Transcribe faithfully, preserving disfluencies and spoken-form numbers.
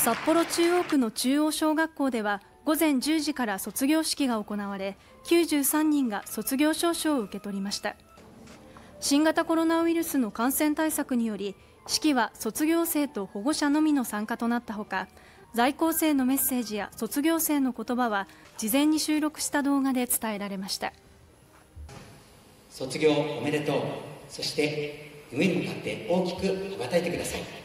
札幌中央区の中央小学校では午前じゅうじから卒業式が行われ、きゅうじゅうさんにんが卒業証書を受け取りました。新型コロナウイルスの感染対策により、式は卒業生と保護者のみの参加となったほか、在校生のメッセージや卒業生の言葉は事前に収録した動画で伝えられました。 卒業おめでとう。そして夢に向かって大きく羽ばたいてください。